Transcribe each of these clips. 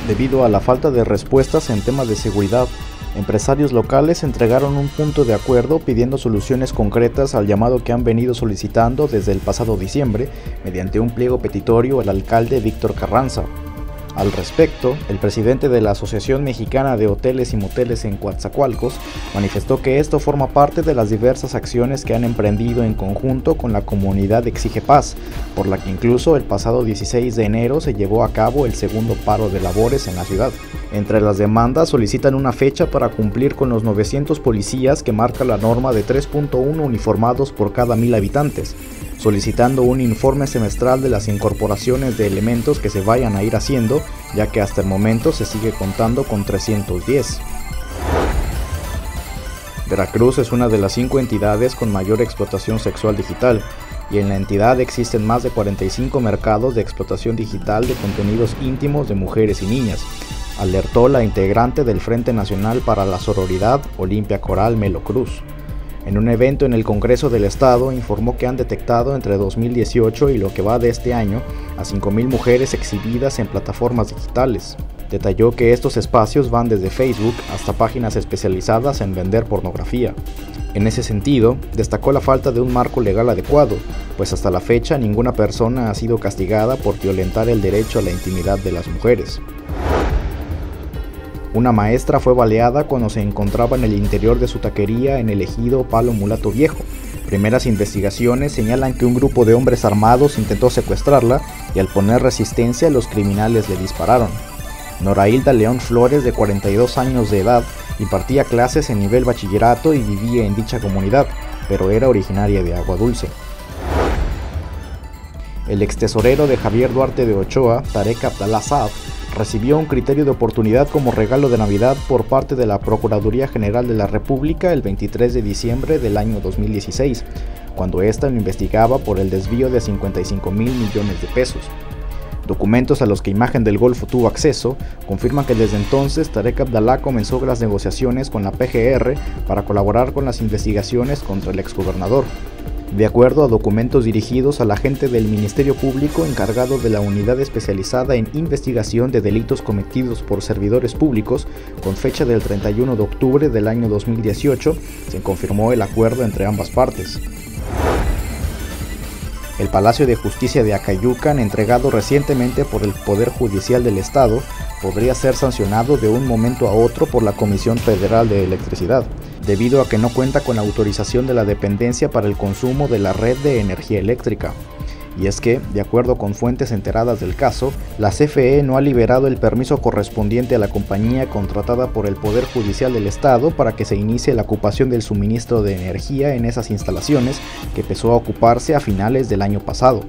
Debido a la falta de respuestas en temas de seguridad, empresarios locales entregaron un punto de acuerdo pidiendo soluciones concretas al llamado que han venido solicitando desde el pasado diciembre mediante un pliego petitorio al alcalde Víctor Carranza. Al respecto, el presidente de la Asociación Mexicana de Hoteles y Moteles en Coatzacoalcos manifestó que esto forma parte de las diversas acciones que han emprendido en conjunto con la comunidad Exige Paz, por la que incluso el pasado 16 de enero se llevó a cabo el segundo paro de labores en la ciudad. Entre las demandas solicitan una fecha para cumplir con los 900 policías que marca la norma de 3.1 uniformados por cada 1000 habitantes, solicitando un informe semestral de las incorporaciones de elementos que se vayan a ir haciendo, ya que hasta el momento se sigue contando con 310. Veracruz es una de las 5 entidades con mayor explotación sexual digital, y en la entidad existen más de 45 mercados de explotación digital de contenidos íntimos de mujeres y niñas, alertó la integrante del Frente Nacional para la Sororidad, Olimpia Coral Melo Cruz. En un evento en el Congreso del Estado informó que han detectado entre 2018 y lo que va de este año a 5,000 mujeres exhibidas en plataformas digitales. Detalló que estos espacios van desde Facebook hasta páginas especializadas en vender pornografía. En ese sentido, destacó la falta de un marco legal adecuado, pues hasta la fecha ninguna persona ha sido castigada por violentar el derecho a la intimidad de las mujeres. Una maestra fue baleada cuando se encontraba en el interior de su taquería en el ejido Palo Mulato Viejo. Primeras investigaciones señalan que un grupo de hombres armados intentó secuestrarla y al poner resistencia los criminales le dispararon. Norailda León Flores, de 42 años de edad, impartía clases en nivel bachillerato y vivía en dicha comunidad, pero era originaria de Agua Dulce. El extesorero de Javier Duarte de Ochoa, Tarek Abdallah Saab, recibió un criterio de oportunidad como regalo de Navidad por parte de la Procuraduría General de la República el 23 de diciembre del año 2016, cuando ésta lo investigaba por el desvío de 55,000 millones de pesos. Documentos a los que Imagen del Golfo tuvo acceso confirman que desde entonces Tarek Abdallah comenzó las negociaciones con la PGR para colaborar con las investigaciones contra el exgobernador. De acuerdo a documentos dirigidos al agente del Ministerio Público encargado de la Unidad Especializada en Investigación de Delitos Cometidos por Servidores Públicos, con fecha del 31 de octubre del año 2018, se confirmó el acuerdo entre ambas partes. El Palacio de Justicia de Acayucan, entregado recientemente por el Poder Judicial del Estado, podría ser sancionado de un momento a otro por la Comisión Federal de Electricidad, debido a que no cuenta con autorización de la dependencia para el consumo de la red de energía eléctrica. Y es que, de acuerdo con fuentes enteradas del caso, la CFE no ha liberado el permiso correspondiente a la compañía contratada por el Poder Judicial del Estado para que se inicie la ocupación del suministro de energía en esas instalaciones, que empezó a ocuparse a finales del año pasado.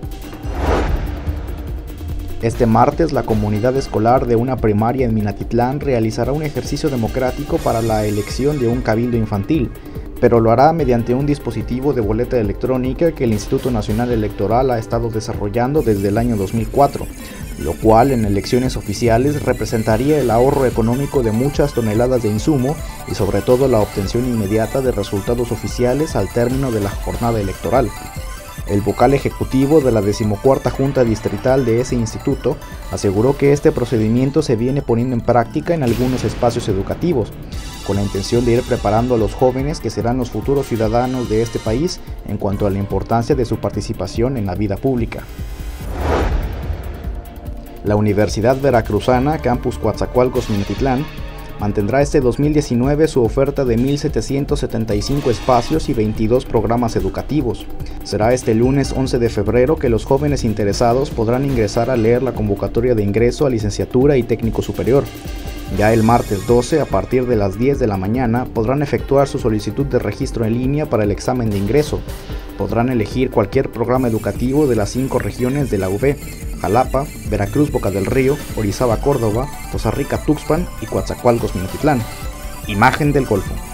Este martes, la comunidad escolar de una primaria en Minatitlán realizará un ejercicio democrático para la elección de un cabildo infantil, pero lo hará mediante un dispositivo de boleta electrónica que el Instituto Nacional Electoral ha estado desarrollando desde el año 2004, lo cual en elecciones oficiales representaría el ahorro económico de muchas toneladas de insumo y sobre todo la obtención inmediata de resultados oficiales al término de la jornada electoral. El vocal ejecutivo de la 14ª Junta Distrital de ese instituto aseguró que este procedimiento se viene poniendo en práctica en algunos espacios educativos, con la intención de ir preparando a los jóvenes que serán los futuros ciudadanos de este país en cuanto a la importancia de su participación en la vida pública. La Universidad Veracruzana, Campus Coatzacoalcos Minatitlán, mantendrá este 2019 su oferta de 1,775 espacios y 22 programas educativos. Será este lunes 11 de febrero que los jóvenes interesados podrán ingresar a leer la convocatoria de ingreso a licenciatura y técnico superior. Ya el martes 12, a partir de las 10 de la mañana, podrán efectuar su solicitud de registro en línea para el examen de ingreso. Podrán elegir cualquier programa educativo de las 5 regiones de la UV: Jalapa, Veracruz Boca del Río, Orizaba Córdoba, Poza Rica Tuxpan y Coatzacoalcos Minatitlán. Imagen del Golfo.